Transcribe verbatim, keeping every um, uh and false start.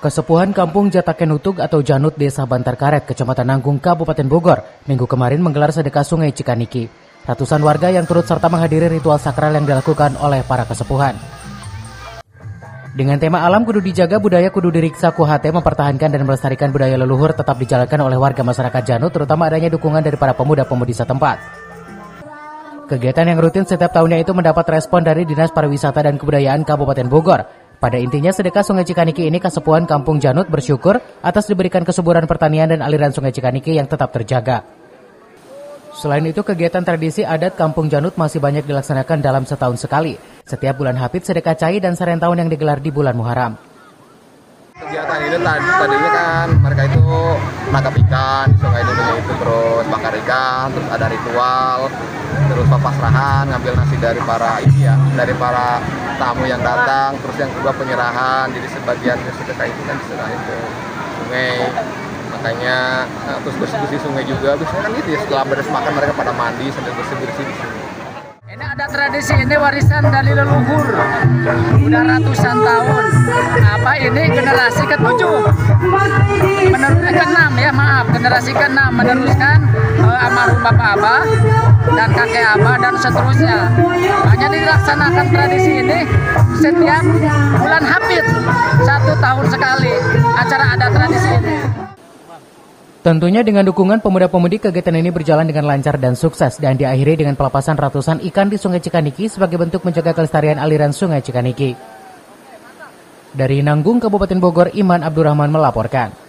Kesepuhan Kampung Jatakenutug atau Janut Desa Bantar Karet, Kecamatan Nanggung, Kabupaten Bogor, Minggu kemarin menggelar sedekah Sungai Cikaniki. Ratusan warga yang turut serta menghadiri ritual sakral yang dilakukan oleh para kesepuhan. Dengan tema alam kudu dijaga, budaya kudu diriksa, Kuhate mempertahankan dan melestarikan budaya leluhur tetap dijalankan oleh warga masyarakat Janut, terutama adanya dukungan dari para pemuda-pemudi setempat. Kegiatan yang rutin setiap tahunnya itu mendapat respon dari Dinas Pariwisata dan Kebudayaan Kabupaten Bogor. Pada intinya sedekah Sungai Cikaniki ini Kesepuhan Kampung Janut bersyukur atas diberikan kesuburan pertanian dan aliran Sungai Cikaniki yang tetap terjaga. Selain itu, kegiatan tradisi adat Kampung Janut masih banyak dilaksanakan dalam setahun sekali. Setiap bulan Hapit sedekah cai dan sarentahun yang digelar di bulan Muharram. Kegiatan ini tadinya kan mereka itu nangkap ikan di sungai dulu itu, terus bakar ikan, terus ada ritual, terus papasrahan, ngambil nasi dari para ini ya, dari para tamu yang datang, terus yang kedua penyerahan. Jadi sebagian sedekah itu kan diserahin ke sungai, makanya nah, terus bersih-bersih sungai juga. Biasanya kan gitu ya, setelah beres makan mereka pada mandi sambil bersih-bersih di sini. Ini ada tradisi, ini warisan dari leluhur, udah ratusan tahun. Apa ini generasi ketujuh, menerus keenam ya maaf, generasi keenam meneruskan uh, almarhum bapak abah dan kakek abah dan seterusnya. Hanya dilaksanakan tradisi ini setiap bulan Hapit, satu tahun sekali acara ada tradisi ini. Tentunya dengan dukungan pemuda-pemudi, kegiatan ini berjalan dengan lancar dan sukses dan diakhiri dengan pelepasan ratusan ikan di Sungai Cikaniki sebagai bentuk menjaga kelestarian aliran Sungai Cikaniki. Dari Nanggung, Kabupaten Bogor, Iman Abdurrahman melaporkan.